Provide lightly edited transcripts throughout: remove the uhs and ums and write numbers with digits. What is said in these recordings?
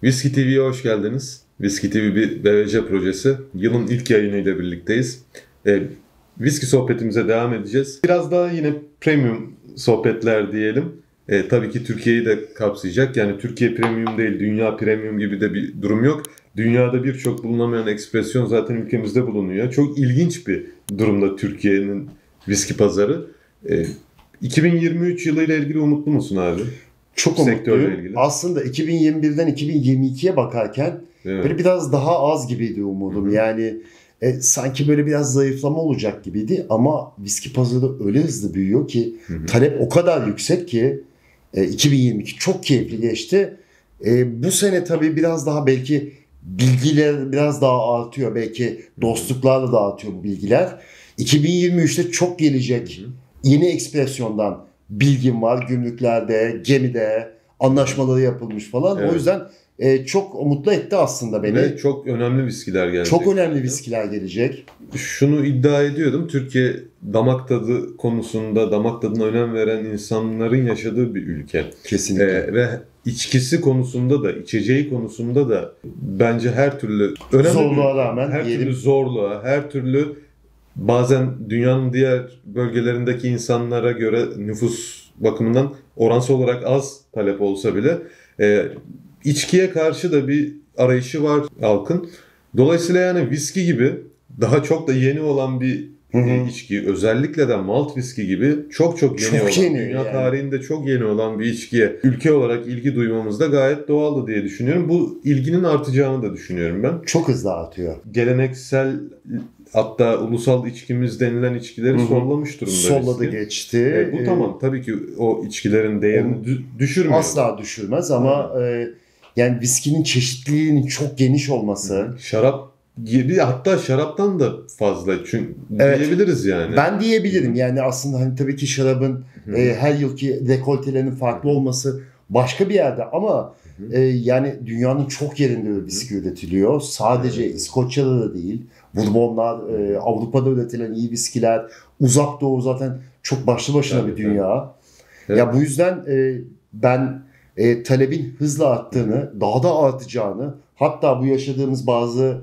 Whisky TV'ye hoş geldiniz. Whisky TV bir BVC projesi. Yılın ilk yayınıyla birlikteyiz. Whisky sohbetimize devam edeceğiz. Biraz daha yine premium sohbetler diyelim. Tabii ki Türkiye'yi de kapsayacak. Yani Türkiye premium değil, dünya premium gibi de bir durum yok. Dünyada birçok bulunamayan ekspresyon zaten ülkemizde bulunuyor. Çok ilginç bir durumda Türkiye'nin whisky pazarı. 2023 yılıyla ilgili umutlu musun abi? Çok umutluyum. Aslında 2021'den 2022'ye bakarken Evet. böyle biraz daha az gibiydi umudum. Hı-hı. Yani sanki böyle biraz zayıflama olacak gibiydi ama viski pazarı öyle hızlı büyüyor ki Hı-hı. talep o kadar yüksek ki 2022 çok keyifli geçti. Bu sene tabii biraz daha belki bilgiler biraz daha artıyor. Belki dostluklarla da artıyor bu bilgiler. 2023'te çok gelecek Hı-hı. yeni ekspresyondan bilgim var. Gümrüklerde, gemide anlaşmaları yapılmış falan. Evet. O yüzden çok mutlu etti aslında beni. Ve çok önemli viskiler gelecek. Çok önemli viskiler gelecek. Şunu iddia ediyordum. Türkiye damak tadı konusunda, damak tadına önem veren insanların yaşadığı bir ülke. Kesinlikle. Ve içkisi konusunda da, içeceği konusunda da bence her türlü önemli Zorluğa rağmen her diyelim. türlü zorluğa, her türlü bazen dünyanın diğer bölgelerindeki insanlara göre nüfus bakımından oransal olarak az talep olsa bile içkiye karşı da bir arayışı var halkın. Dolayısıyla yani viski gibi daha çok da yeni olan bir içki, özellikle de malt viski gibi çok yeni Çok olan, yeni dünya yani. tarihinde çok yeni olan bir içkiye ülke olarak ilgi duymamız da gayet doğaldı diye düşünüyorum. Bu ilginin artacağını da düşünüyorum ben. Çok hızlı artıyor. Geleneksel, hatta ulusal içkimiz denilen içkileri sollamış durumda. Solladı viski. geçti. Bu tamam, tabii ki o içkilerin değerini düşürmüyor. Asla düşürmez ama yani viskinin çeşitliliğinin çok geniş olması. Şarap gibi, hatta şaraptan da fazla çünkü Evet. diyebiliriz yani. Ben diyebilirim yani aslında hani tabii ki şarabın her yılki dekoltelerinin farklı olması başka bir yerde ama yani dünyanın çok yerinde viski üretiliyor. Sadece İskoçya'da da değil. Bourbonlar, Avrupa'da üretilen iyi viskiler, Uzak Doğu zaten çok başlı başına Tabii, bir dünya. Evet. Ya bu yüzden ben talebin hızla arttığını, daha da artacağını, hatta bu yaşadığımız bazı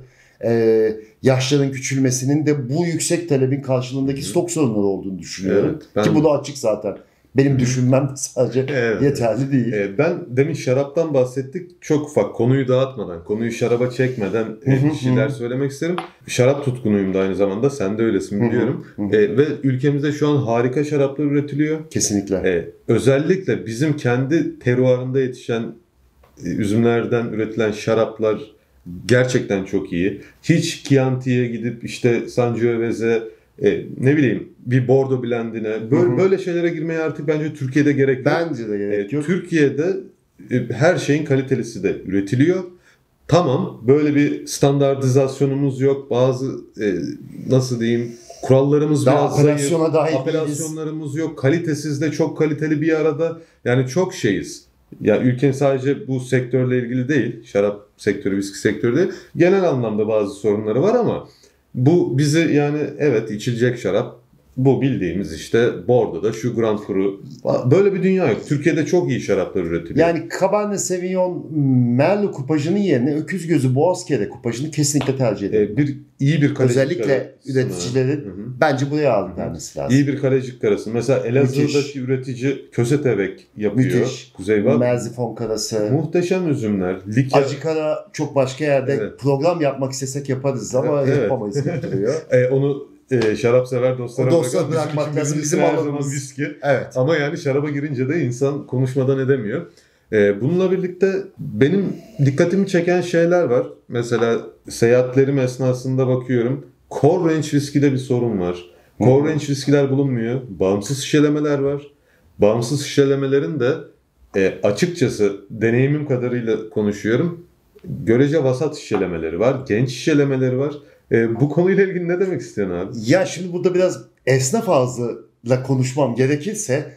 yaşların küçülmesinin de bu yüksek talebin karşılığındaki stok sorunları olduğunu düşünüyorum. Evet, Ki bu da açık zaten. Benim düşünmem sadece Evet. yeterli değil. Ben demin şaraptan bahsettik. Çok ufak, konuyu dağıtmadan, konuyu şaraba çekmeden bir şeyler söylemek isterim. Şarap tutkunuyum da aynı zamanda. Sen de öylesin biliyorum. Ve ülkemizde şu an harika şaraplar üretiliyor. Kesinlikle. Özellikle bizim kendi teruarında yetişen üzümlerden üretilen şaraplar gerçekten çok iyi. Hiç Chianti'ye gidip işte Sangiovese, ne bileyim bir Bordeaux blendine böyle şeylere girmeye artık bence Türkiye'de gerek yok. Bence de gerek yok. Türkiye'de her şeyin kalitelisi de üretiliyor. Tamam, böyle bir standartizasyonumuz yok. Bazı nasıl diyeyim, kurallarımız Daha biraz apelasyona zayıf. dahil Apelasyonlarımız yok. Kalitesiz de çok kaliteli bir arada. Yani çok şeyiz. Ya ülke sadece bu sektörle ilgili değil. Şarap sektörü, viski sektörü değil. Genel anlamda bazı sorunları var ama bu bizi, yani evet, içilecek şarap bu bildiğimiz işte Bordeaux'da şu Grand Cru, böyle bir dünya yok. Türkiye'de çok iyi şaraplar üretiliyor. Yani Cabernet Sauvignon Merlot kupajının yerine Öküz Gözü Boğazkere kupajını kesinlikle tercih ederim. İyi bir kalecik Özellikle karası. üreticilerin bence buraya ağırlık vermesi lazım. İyi bir kalecik karası. Mesela Elazığ'daki Müthiş. üretici Kösetevek yapıyor. Müthiş. Kuzeybat. Merzifon karası. Muhteşem üzümler. Liker. Acı kara çok başka yerde program yapmak istesek yaparız ama Evet. yapamayız gibi duruyor. Onu şarap sever dostlara O dostlara bırakalım. bırakmak lazım. Bizim her zaman alanımız. viski. Evet. Ama yani şaraba girince de insan konuşmadan edemiyor. Bununla birlikte benim dikkatimi çeken şeyler var. Mesela seyahatlerim esnasında bakıyorum. Core Range viskide bir sorun var. Core Range viskiler bulunmuyor. Bağımsız şişelemeler var. Bağımsız şişelemelerin de açıkçası deneyimim kadarıyla konuşuyorum. Görece vasat şişelemeleri var. Genç şişelemeleri var. Bu konuyla ilgili ne demek istiyorsun abi? Ya şimdi burada biraz esnaf ağzıyla konuşmam gerekirse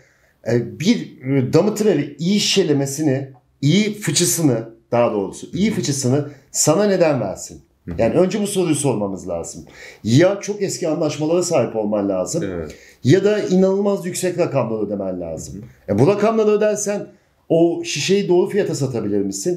bir damıtıreli iyi şişelemesini, iyi fıçısını daha doğrusu iyi fıçısını sana neden versin? Yani önce bu soruyu sormamız lazım. Ya çok eski anlaşmalara sahip olman lazım ya da inanılmaz yüksek rakamlar ödemen lazım. Bu rakamları ödersen o şişeyi doğru fiyata satabilir misin?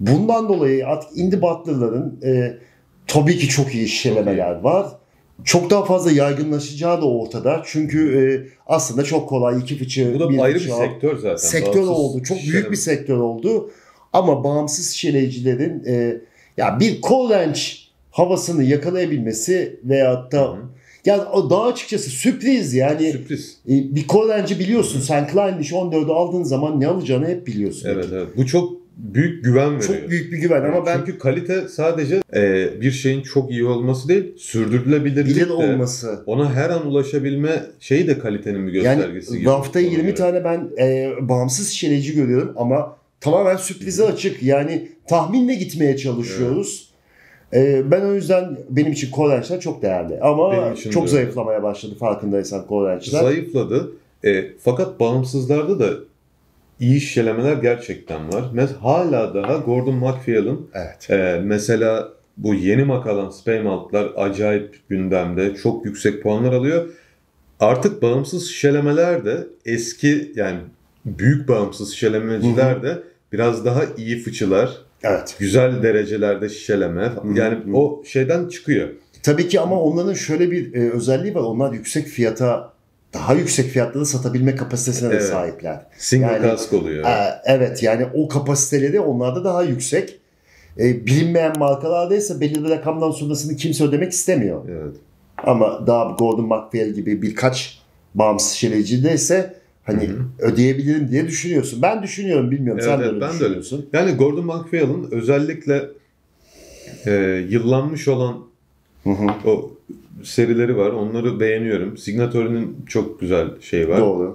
Bundan dolayı artık indie bottler'ların tabii ki çok iyi şişelemeler var. Çok daha fazla yaygınlaşacağı da ortada. Çünkü aslında çok kolay iki fıçı. Bu da ayrı bir sektör zaten. Sektör Bağımsız oldu. Çok büyük bir sektör oldu. Ama bağımsız şişeleyicilerin ya bir cold range havasını yakalayabilmesi veyahut da yani o daha açıkçası sürpriz yani. Sürpriz. Bir cold range'i biliyorsun. Sen Kleinlich 14'ü aldığın zaman ne alacağını hep biliyorsun. Evet. Bu çok büyük güven veriyor. Çok büyük bir güven ama ben çünkü kalite sadece bir şeyin çok iyi olması değil, sürdürülebilirlik de olması. Ona her an ulaşabilme şeyi de kalitenin bir göstergesi gibi. Yani rafta 20 tane ben bağımsız şişeleyici görüyorum ama tamamen sürprize açık. Yani tahminle gitmeye çalışıyoruz. Ben o yüzden benim için Kolençler çok değerli. Ama çok zayıflamaya başladı farkındaysan Kolençler. Zayıfladı. Fakat bağımsızlarda da iyi şişelemeler gerçekten var. Hala daha Gordon MacPhail'ın mesela bu yeni makalan Spey maltlar acayip gündemde. Çok yüksek puanlar alıyor. Artık bağımsız şişelemeler de eski yani büyük bağımsız şişelemeciler de biraz daha iyi fıçılar. Evet. Güzel derecelerde şişeleme. Yani o şeyden çıkıyor. Tabii ki ama onların şöyle bir özelliği var. Onlar yüksek fiyata, daha yüksek fiyatlarda satabilme kapasitesine de sahipler. Single cask oluyor. Evet yani o kapasiteleri onlarda daha yüksek. Bilinmeyen markalardaysa belirli rakamdan sonrasını kimse ödemek istemiyor. Evet. Ama daha Gordon MacPhail gibi birkaç bağımsız şişeleyicideyse hani ödeyebilirim diye düşünüyorsun. Ben düşünüyorum, bilmiyorum. Sen de öyle düşünüyorsun. Yani Gordon MacPhail'ın özellikle yıllanmış olan o serileri var. Onları beğeniyorum. Signature'nin çok güzel şeyi var. Doğru.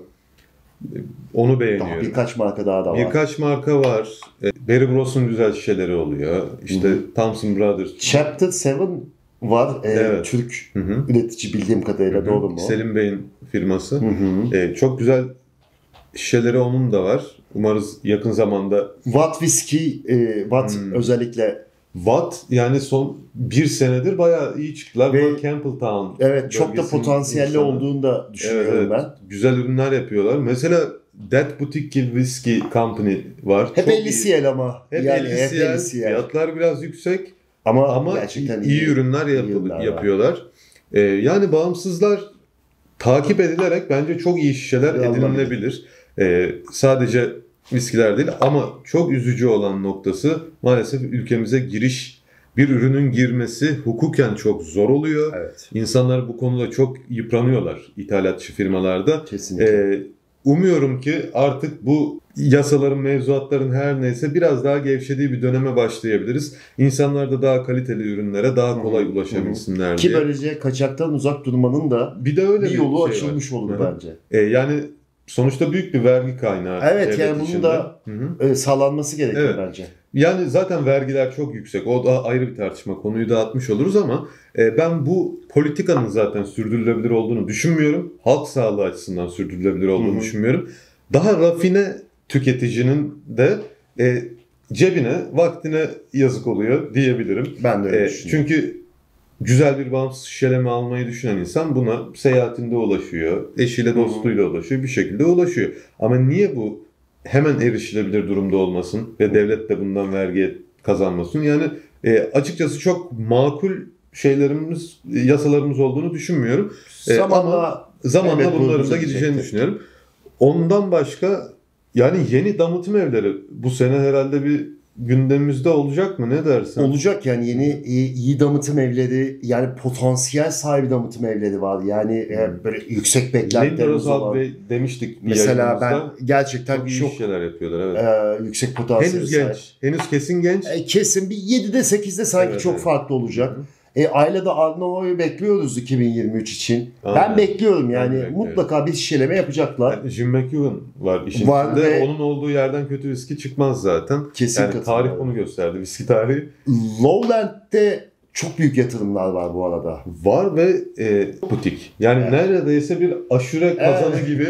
Onu beğeniyorum. Daha birkaç marka daha da var. Birkaç marka var. Barry Bros'un güzel şişeleri oluyor. İşte Thompson Brothers. Chapter 7 var. Türk üretici bildiğim kadarıyla, doğru mu? Selim Bey'in firması. Çok güzel şişeleri onun da var. Umarız yakın zamanda. Watt Whiskey, Watt özellikle. Watt yani son bir senedir bayağı iyi çıktılar. Ve Campbelltown. Evet, çok da potansiyelli olduğunu da düşünüyorum ben. Güzel ürünler yapıyorlar. Mesela Dead Boutique Whiskey Company var. Hep 50 CL ama. Hep yani 50 CL. Fiyatlar biraz yüksek. Ama gerçekten iyi ürünler yapıyorlar. Yani bağımsızlar takip edilerek bence çok iyi şişeler edinilebilir. Sadece viskiler değil ama çok üzücü olan noktası maalesef ülkemize bir ürünün girmesi hukuken çok zor oluyor. Evet. İnsanlar bu konuda çok yıpranıyorlar ithalatçı firmalarda. Kesinlikle. Umuyorum ki artık bu yasaların, mevzuatların her neyse biraz daha gevşediği bir döneme başlayabiliriz. İnsanlar da daha kaliteli ürünlere daha kolay ulaşabilsinler diye. Ki böylece kaçaktan uzak durmanın da bir de öyle bir yolu şey açılmış olur bence. Yani sonuçta büyük bir vergi kaynağı. Evet yani bunun da sağlanması gerekiyor bence. Yani zaten vergiler çok yüksek. O da ayrı bir tartışma. Konuyu dağıtmış oluruz ama ben bu politikanın zaten sürdürülebilir olduğunu düşünmüyorum. Halk sağlığı açısından sürdürülebilir olduğunu düşünmüyorum. Daha rafine tüketicinin de cebine, vaktine yazık oluyor diyebilirim. Ben de öyle düşünüyorum. Çünkü güzel bir bağımsız şişeleme almayı düşünen insan buna seyahatinde ulaşıyor. Eşiyle, dostuyla ulaşıyor. Bir şekilde ulaşıyor. Ama niye bu hemen erişilebilir durumda olmasın ve devlet de bundan vergi kazanmasın? Yani açıkçası çok makul yasalarımız olduğunu düşünmüyorum. Ama zamanla bunların da gideceğini düşünüyorum. Ondan başka yani yeni damıtım evleri bu sene herhalde bir gündemimizde olacak mı? Ne dersin? Olacak yani yeni iyi damıtım evleri, yani potansiyel sahibi damıtım evleri var. Yani böyle yüksek beklentilerimiz olan. Demiştik mesela ben gerçekten çok iyi şeyler yapıyorlar. Yüksek potansiyel henüz genç. Henüz kesin genç. Kesin bir 7'de 8'de sanki çok farklı olacak. Ailede Arnavu'yu bekliyoruz 2023 için. Ben bekliyorum yani. Mutlaka bir şişeleme yapacaklar. Yani Jim McEwan var işin içinde. Onun olduğu yerden kötü viski çıkmaz zaten. Kesin yani tarih onu gösterdi. Viski tarihi. Lowland'de çok büyük yatırımlar var bu arada. Var ve butik. Yani neredeyse bir aşure kazanı gibi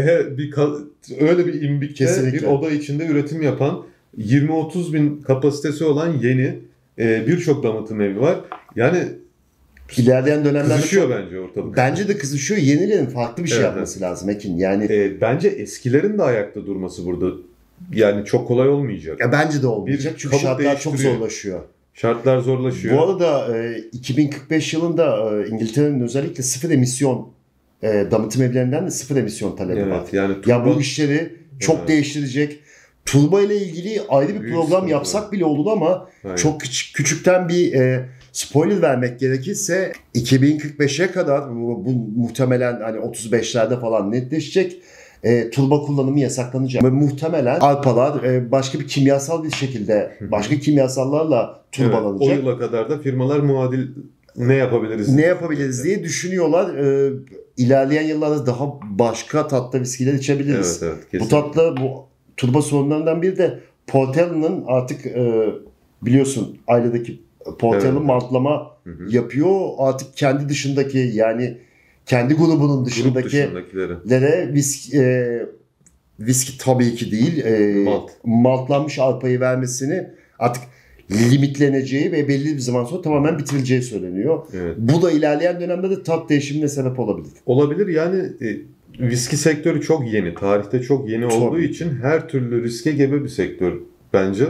öyle bir imbikte bir oda içinde üretim yapan 20-30 bin kapasitesi olan yeni birçok damıtım evi var. Yani ilerleyen dönemlerde kızışıyor bence ortalık. Bence de kızışıyor. Yenilerin farklı bir şey yapması lazım Ekin. Yani bence eskilerin de ayakta durması burada yani çok kolay olmayacak. Ya bence de olmayacak çünkü kabuk şartlar çok değiştiriyor. zorlaşıyor. Şartlar zorlaşıyor. Bu arada 2045 yılında İngiltere'nin özellikle sıfır emisyon damıtım evlerinden de sıfır emisyon talebi var. Evet, yani Ya bu işleri çok değiştirecek. Turbo ile ilgili ayrı bir Büyük program sıkıntı. yapsak bile olur ama Aynen. çok küçükten bir spoiler vermek gerekirse 2045'e kadar bu muhtemelen hani 35'lerde falan netleşecek. Turbo kullanımı yasaklanacak. Ve muhtemelen arpalar başka bir kimyasal bir şekilde başka kimyasallarla turbalanacak. Evet, o yıla kadar da firmalar muadil ne yapabiliriz? Ne yapabiliriz diye düşünüyorlar. İlerleyen yıllarda daha başka tatlı viskiler içebiliriz. Evet, Bu kesinlikle. tatlı bu turbo sorunlarından biri de Portel'in artık biliyorsun ailedeki Portel'in Evet. maltlama yapıyor. Artık kendi dışındaki yani kendi grubunun Grup dışındakilere dışındakileri. viski tabii ki değil. Malt. Maltlanmış arpayı vermesini artık limitleneceği ve belli bir zaman sonra tamamen bitirileceği söyleniyor. Evet. Bu da ilerleyen dönemde de tat değişimine sebep olabilir. Olabilir yani viski sektörü çok yeni. Tarihte çok yeni Tabii. olduğu için her türlü riske gebe bir sektör bence.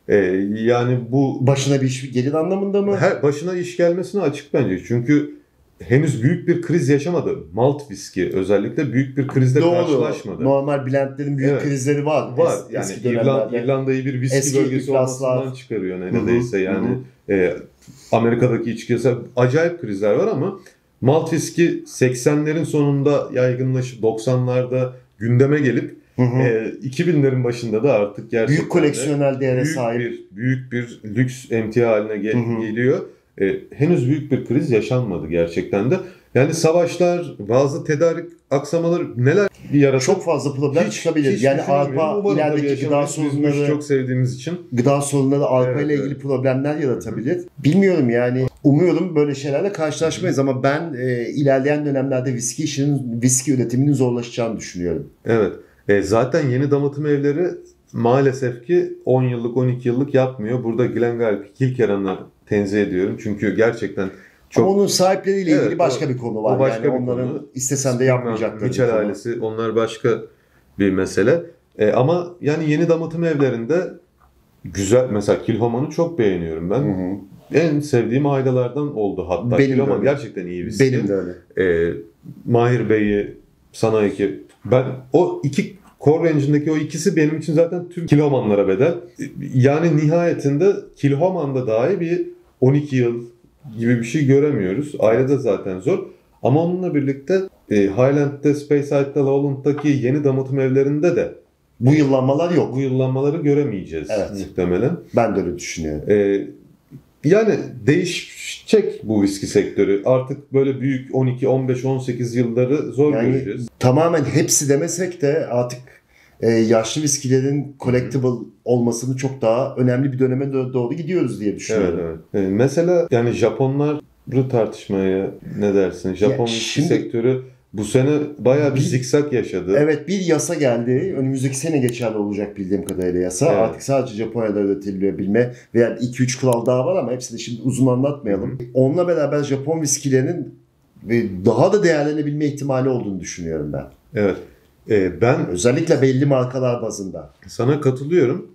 Yani bu Başına bir iş gelir anlamında mı? her başına iş gelmesine açık bence. Çünkü henüz büyük bir kriz yaşamadı. Malt viski özellikle büyük bir krizle karşılaşmadı. Normal blendlerin büyük Evet. krizleri var. Var. Eski Yani dönemlerde. İrlanda'yı bir viski Eski bölgesi iflaslar. olmasından çıkarıyor neredeyse. Hı hı, Yani Amerika'daki içkisi acayip krizler var ama malt viski 80'lerin sonunda yaygınlaşıp 90'larda gündeme gelip 2000'lerin başında da artık gerçekten büyük koleksiyonel değere büyük sahip. büyük bir lüks emtia haline geliyor. Henüz büyük bir kriz yaşanmadı gerçekten de. Yani savaşlar, bazı tedarik aksamaları neler yaratır? Çok fazla problem çıkabilir. Yani düşünemiyorum. arpa Umarım tabii ilerideki gıda yaşamayız. Biz bu işi sorunları çok sevdiğimiz için. arpa Evet, ile ilgili evet. problemler yaratabilir. Bilmiyorum yani. Umuyorum böyle şeylerle karşılaşmayız ama ben ilerleyen dönemlerde viski üretiminin zorlaşacağını düşünüyorum. Evet. Zaten yeni damıtım evleri maalesef ki 10 yıllık 12 yıllık yapmıyor. Burada Glengarry Kilkerran'ı tenzih ediyorum. Çünkü gerçekten çok Ama onun sahipleriyle ilgili Evet, başka bir konu var. o başka yani bir onların konu. istesen de yapmayacakları Mitchell bir konu. ailesi, onlar başka bir mesele. Ama yani yeni damıtım evlerinde güzel, mesela Kilhoman'ı çok beğeniyorum ben. Hı hı. En sevdiğim ailelerden oldu hatta. Benim de Kilhoman öyle. gerçekten iyi viski. Benim de öyle. Mahir Bey'i, sana iki. Ben o iki Core Range'indeki o ikisi benim için zaten tüm Kilhoman'lara bedel. Yani nihayetinde Kilhoman'da dahi bir 12 yıl gibi bir şey göremiyoruz. Ailede zaten zor. Ama onunla birlikte Highland'de, Speyside'da, Lowland'daki yeni damıtım evlerinde de Bu yıllanmalar yok. bu yıllanmaları göremeyeceğiz Evet. muhtemelen. Ben de öyle düşünüyorum. Yani değişecek bu viski sektörü. Artık böyle büyük 12, 15, 18 yılları zor Yani göreceğiz. tamamen hepsi demesek de artık yaşlı viskilerin collectible olmasını çok daha önemli bir döneme doğru gidiyoruz diye Evet, düşünüyorum. evet. Mesela yani Japonları tartışmaya ne dersin? Japon viski şimdi- sektörü bu sene bayağı bir Bir- zikzak yaşadı. Evet, bir yasa geldi. Önümüzdeki sene geçerli olacak bildiğim kadarıyla yasa. Evet. Artık sadece Japonya'da üretilebilme veya 2-3 kural daha var ama hepsini şimdi uzun anlatmayalım. Onunla beraber Japon viskilerinin daha da değerlenebilme ihtimali olduğunu düşünüyorum ben. Evet. Ben Özellikle belli markalar bazında. sana katılıyorum.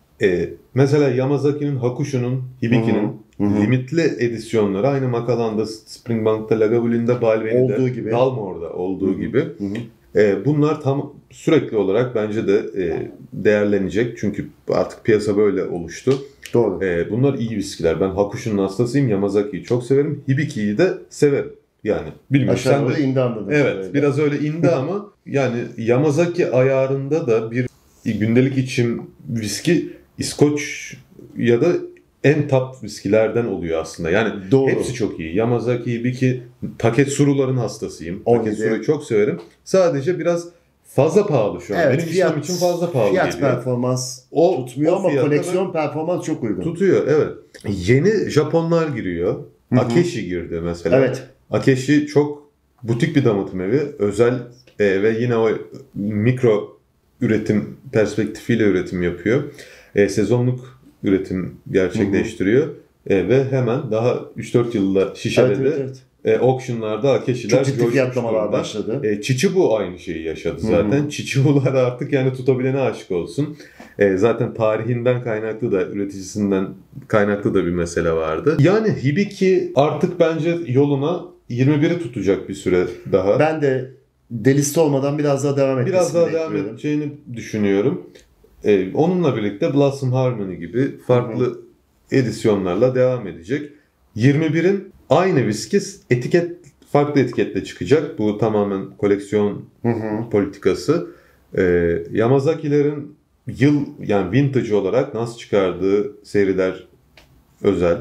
Mesela Yamazaki'nin, Hakushu'nun, Hibiki'nin Hı hı. limitli edisyonları aynı Macallan'da, Springbank'ta, Lagavulin'de, Balveni'de, Olduğu gibi. Dalmore'da olduğu Hı hı. gibi. Hı hı. Bunlar tam sürekli olarak bence de değerlenecek. Çünkü artık piyasa böyle oluştu. Doğru. Bunlar iyi viskiler. Ben Hakushu'nun hastasıyım. Yamazaki'yi çok severim. Hibiki'yi de severim. Yani bilmiyorum. Aşağı Sen doğru de indi anladım. evet, Öyle. biraz öyle indi ama yani Yamazaki ayarında da bir gündelik içim viski İskoç ya da en top viskilerden oluyor aslında. Yani Doğru. hepsi çok iyi. Yamazaki, Hibiki, Taketsuru'ların hastasıyım. 17. Taketsuru'yu çok severim. Sadece biraz fazla pahalı şu an. Evet, Benim işlem için fazla pahalı fiyat geliyor. performans O tutmuyor o ama fiyata koleksiyon performans çok uygun. tutuyor, evet. Yeni Japonlar giriyor. Hı hı. Akeshi girdi mesela. Evet. Akeshi çok butik bir damıtım evi. Özel ve yine o mikro üretim perspektifiyle üretim yapıyor. Sezonluk üretim gerçekleştiriyor. Ve hemen daha 3-4 yılda şişede Evet, de evet, evet. auctionlarda Akeshi'ler Çok ciddi coşmuş fiyatlamalar durumda. başladı. Chichibu aynı şeyi yaşadı zaten. Chichibu'lar artık yani tutabilene aşık olsun. Zaten tarihinden kaynaklı da, üreticisinden kaynaklı da bir mesele vardı. Yani Hibiki artık bence yoluna 21'i tutacak bir süre daha. Ben de deliste olmadan biraz daha devam etmesini Biraz daha bekliyorum. devam edeceğini düşünüyorum. Onunla birlikte Blossom Harmony gibi farklı edisyonlarla devam edecek. 21'in aynı viski farklı etiketle çıkacak. Bu tamamen koleksiyon politikası. Yamazaki'lerin yani vintage olarak nasıl çıkardığı seriler özel.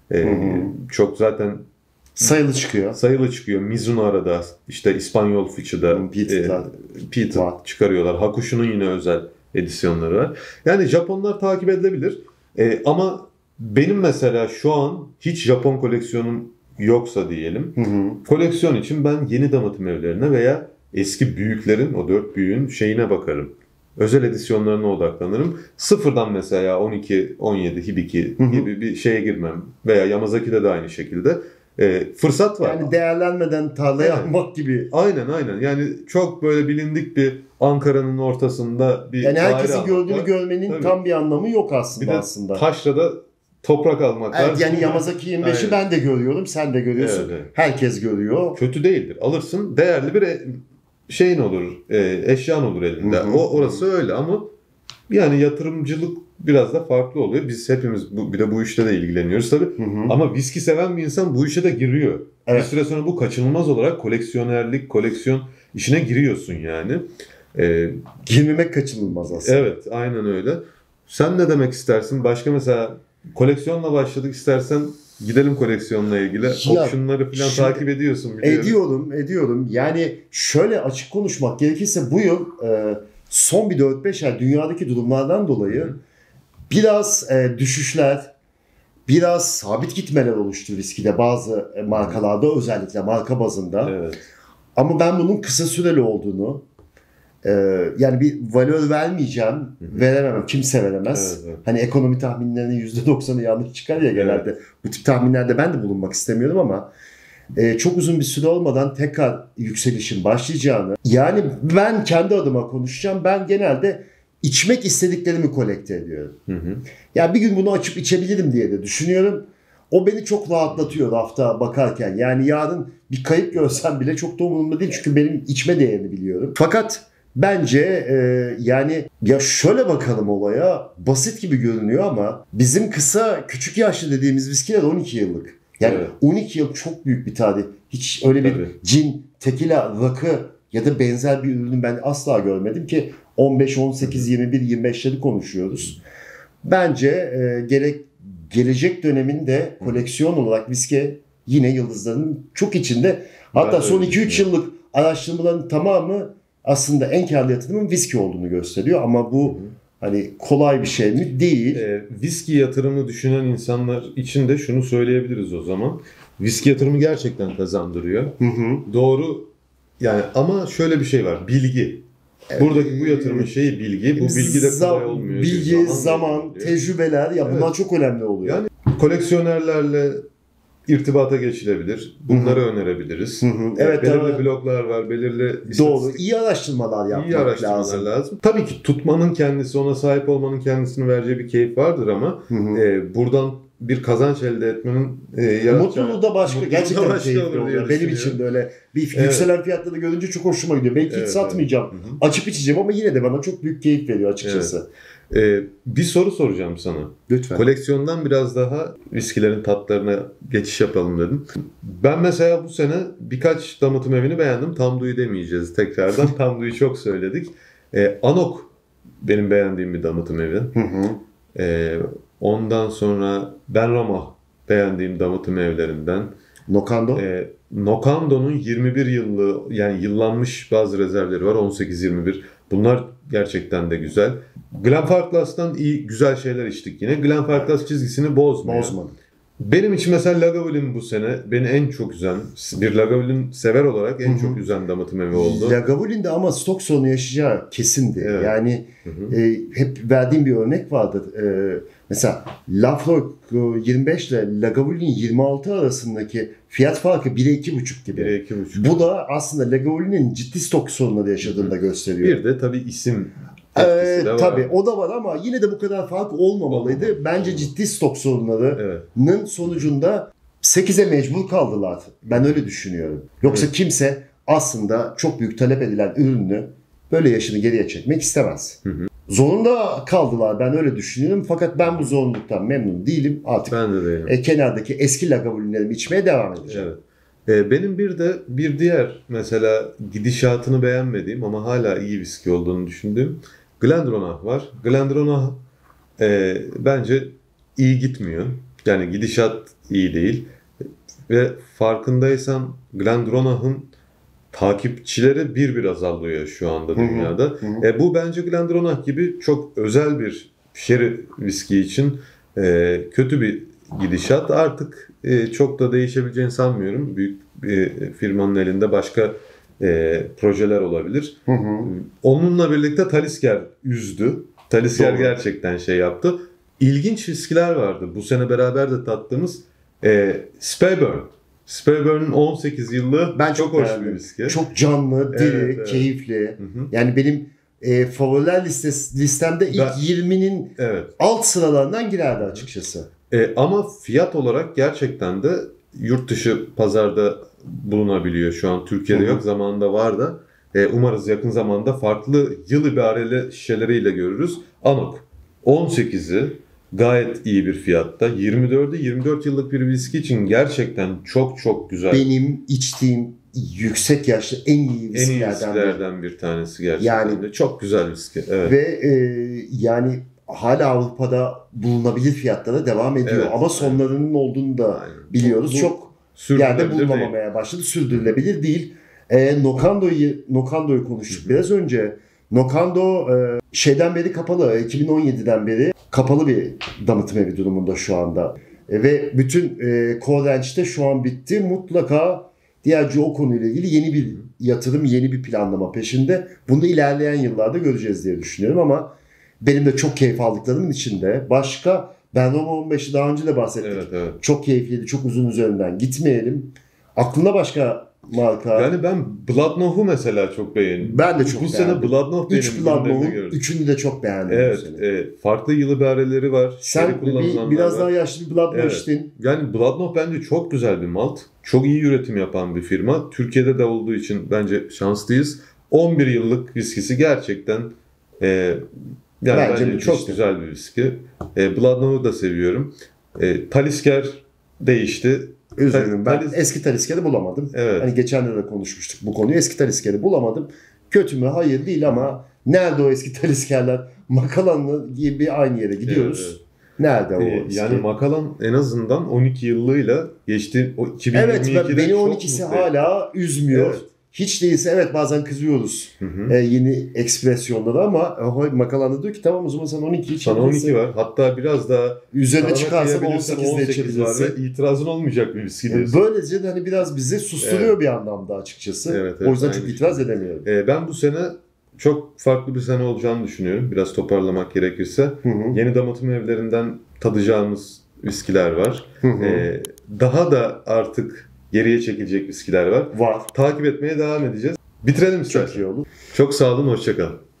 Çok zaten sayılı çıkıyor. Mizuno arada, işte İspanyol fıçıda Peter çıkarıyorlar. Hakushu'nun yine özel edisyonları var. Yani Japonlar takip edilebilir. Ama benim mesela şu an hiç Japon koleksiyonum yoksa diyelim. Koleksiyon için ben yeni damıtım evlerine veya eski büyüklerin, o 4 büyüğün şeyine bakarım. Özel edisyonlarına odaklanırım. Sıfırdan mesela 12, 17, Hibiki gibi bir şeye girmem. Veya Yamazaki'de de aynı şekilde. Fırsat var. Yani değerlenmeden tarlaya almak gibi. Aynen. Yani çok böyle bilindik bir Ankara'nın ortasında bir yani herkesin daire gördüğünü var. görmenin tam bir anlamı yok Bir de aslında. Taşra'da toprak almak var. Evet, yani Yamazaki 25'i ben de görüyorum, sen de görüyorsun. Evet. Herkes görüyor. Kötü değildir. Alırsın, değerli bir şeyin olur, eşyan olur elinde. Orası öyle ama yani yatırımcılık biraz da farklı oluyor. Biz hepimiz bir de bu işle de ilgileniyoruz tabii. Ama viski seven bir insan bu işe de giriyor. Evet. Bir süre sonra bu kaçınılmaz olarak koleksiyon işine giriyorsun yani. Girmemek kaçınılmaz aslında. Evet, aynen öyle. Sen ne demek istersin? Başka mesela koleksiyonla başladık, istersen gidelim koleksiyonla ilgili. Auction'ları falan takip ediyorsun biliyorum. Ediyorum. Yani şöyle açık konuşmak gerekirse bu yıl son bir 4-5 ay dünyadaki durumlardan dolayı biraz düşüşler, biraz sabit gitmeler oluştu viskide bazı markalarda, özellikle marka bazında. Evet. Ama ben bunun kısa süreli olduğunu, yani bir valör veremem. Kimse veremez. Evet. Hani ekonomi tahminlerinin %90'ı yanlış çıkar ya genelde. Evet. Bu tip tahminlerde ben de bulunmak istemiyorum ama çok uzun bir süre olmadan tekrar yükselişin başlayacağını. Yani ben kendi adıma konuşacağım. Ben genelde içmek istediklerimi kolekte ediyorum. Yani bir gün bunu açıp içebilirim diye de düşünüyorum. O beni çok rahatlatıyor rafta bakarken. Yani yarın bir kayıp görsem bile çok da umurumda değil. Çünkü benim içme değerini biliyorum. Fakat bence yani ya şöyle bakalım olaya, basit gibi görünüyor ama bizim küçük yaşlı dediğimiz viskiler 12 yıllık. Yani 12 yıl çok büyük bir tarih. Hiç öyle bir cin, tekila, rakı ya da benzer bir ürünü ben asla görmedim ki 15, 18, 21, 25'leri konuşuyoruz. Bence gelecek döneminde koleksiyon olarak viski yine yıldızların çok içinde. Hatta son 2-3 yıllık araştırmaların tamamı aslında en karlı yatırımın viski olduğunu gösteriyor. Ama bu hani kolay bir şey mi? Değil. Viski yatırımı düşünen insanlar için de şunu söyleyebiliriz o zaman. Viski yatırımı gerçekten kazandırıyor. Doğru. Yani ama şöyle bir şey var. Bilgi. Buradaki bu yatırımın şeyi bilgi. Bu bilgi de kolay olmuyor. Bilgi, zaman, tecrübeler bunlar çok önemli oluyor. Yani koleksiyonerlerle irtibata geçilebilir. Bunları önerebiliriz. Belirli bloglar var, belirli doğru. İyi araştırmalar yapmak lazım. Tabii ki tutmanın kendisi, ona sahip olmanın kendisini vereceği bir keyif vardır ama buradan bir kazanç elde etmenin mutluluğu da başka. Gerçekten keyifli oluyor. Benim için de öyle. Yükselen fiyatları görünce çok hoşuma gidiyor. Belki hiç satmayacağım. Açıp içeceğim ama yine de bana çok büyük keyif veriyor açıkçası. Bir soru soracağım sana. Lütfen. Koleksiyondan biraz daha viskilerin tatlarına geçiş yapalım dedim. Ben mesela bu sene birkaç damıtım evini beğendim. Tamdu'yu demeyeceğiz tekrardan. Tamdu'yu çok söyledik. Anok benim beğendiğim bir damıtım evi. Ondan sonra Benrama beğendiğim damıtım evlerinden. Nokando? Nokando'nun 21 yıllı, yani yıllanmış bazı rezervleri var. 18-21. Bunlar gerçekten de güzel. Glenfarclas'tan güzel şeyler içtik yine. Glenfarclas çizgisini bozmadı. Benim için mesela Lagavulin bu sene beni en çok üzen, bir Lagavulin sever olarak en çok üzen damıtım evi oldu. Lagavulin'de ama stok sorunu yaşayacağı kesindi. Yani hep verdiğim bir örnek vardır. Mesela Lafroig 25 ile Lagavulin 26 arasındaki fiyat farkı 1'e 2,5 gibi. 1'e 2,5. Bu da aslında Lagavulin'in ciddi stok sorunları yaşadığını da gösteriyor. Bir de tabii isim etkisi de var. Tabii o da var ama yine de bu kadar fark olmamalıydı. Bence ciddi stok sorunlarının sonucunda 8'e mecbur kaldılar. Ben öyle düşünüyorum. Yoksa kimse aslında çok büyük talep edilen ürünü böyle yaşını geriye çekmek istemez. Zorunda kaldılar, ben öyle düşünüyorum. Fakat ben bu zorunluluktan memnun değilim. Artık Ben de değilim. Kenardaki eski Lagavulinlerimi içmeye devam edeceğim. Benim bir diğer mesela gidişatını beğenmediğim ama hala iyi viski olduğunu düşündüğüm Glendronach var. Glendronach bence iyi gitmiyor. Yani gidişat iyi değil. Ve farkındaysan Glendronach'ın takipçileri bir azalıyor şu anda dünyada. Bu bence Glendronach gibi çok özel bir sherry viski için kötü bir gidişat. Artık çok da değişebileceğini sanmıyorum. Büyük bir firmanın elinde başka projeler olabilir. Onunla birlikte Talisker üzdü. Talisker gerçekten şey yaptı. İlginç viskiler vardı. Bu sene beraber de tattığımız Speyburn. Speyburn'un 18 yıllığı ben çok hoş bir viski. Çok canlı, diri, keyifli. Yani benim favoriler listemde ilk 20'nin alt sıralarından girerdi açıkçası. Ama fiyat olarak gerçekten de yurt dışı pazarda bulunabiliyor şu an. Türkiye'de yok, zamanında var da. Umarız yakın zamanda farklı yıl ibareli şişeleriyle görürüz. Anok 18'i gayet iyi bir fiyatta. 24 yıllık bir viski için gerçekten çok çok güzel. Benim içtiğim yüksek yaşlı en iyi viskilerden bir tanesi gerçekten yani, de. Çok güzel viski. Evet. Ve yani hala Avrupa'da bulunabilir fiyatlara devam ediyor. Ama sonlarının olduğunu da biliyoruz. Çok yerde bulunamamaya başladı. Sürdürülebilir değil. Nokando'yu konuştuk biraz önce. Nokando şeyden beri kapalı. 2017'den beri kapalı bir damıtım evi durumunda şu anda. Ve bütün Core Ranch'te şu an bitti. Mutlaka Diageo o konuyla ilgili yeni bir yatırım, yeni bir planlama peşinde. Bunu ilerleyen yıllarda göreceğiz diye düşünüyorum ama benim de çok keyif aldıklarımın içinde. Başka Benroma 15'i daha önce de bahsettik. Evet. Çok keyifliydi, çok uzun üzerinden gitmeyelim. Aklında başka marka? Yani ben Blood Noh'u mesela çok beğendim. Ben de çok beğendim. Bu sene Blood Noh benim. 3 Blood Noh'un 3'ünü de çok beğendim. Evet. Farklı yıl ibareleri var. Sen biraz daha yaşlı bir Blood Noh içtin. Yani Blood Noh bence çok güzel bir malt. Çok iyi üretim yapan bir firma. Türkiye'de de olduğu için bence şanslıyız. 11 yıllık viskisi gerçekten bence çok güzel bir viski. Blood Noh'u da seviyorum. Talisker değişti. Üzgünüm, ben eski Talisker'i bulamadım. Hani geçen de konuşmuştuk bu konuyu. Eski Talisker'i bulamadım. Kötü mü? Hayır değil ama nerede o eski Talisker'ler? Macallan'la gibi aynı yere gidiyoruz. Nerede o eski? Yani Macallan en azından 12 yıllığıyla geçti. O 2022'de evet, beni 12'si hala üzmüyor. Evet. Hiç değilse bazen kızıyoruz yeni ekspresyonda da ama Macallan diyor ki tamam o zaman sen 12 için. Sana 12 var. Hatta biraz daha üzerine çıkarsan 18'de içebilirsin. İtirazın olmayacak bir viski diyorsun. Böylece de hani biraz bizi susturuyor bir anlamda açıkçası. O yüzden çok itiraz edemiyorum. Ben bu sene çok farklı bir sene olacağını düşünüyorum. Biraz toparlamak gerekirse. Yeni damıtım evlerinden tadacağımız viskiler var. Daha da artık geriye çekilecek viskiler var. Takip etmeye devam edeceğiz. Bitirelim istersen. Çok iyi olur. Çok sağ olun, hoşça kalın.